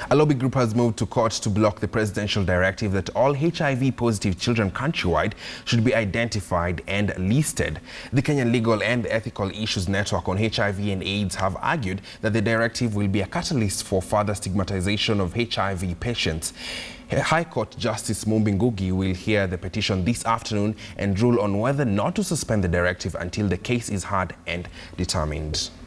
A lobby group has moved to court to block the presidential directive that all HIV-positive children countrywide should be identified and listed. The Kenyan Legal and Ethical Issues Network on HIV and AIDS have argued that the directive will be a catalyst for further stigmatization of HIV patients. High Court Justice Mumbi Ngugi will hear the petition this afternoon and rule on whether not to suspend the directive until the case is heard and determined.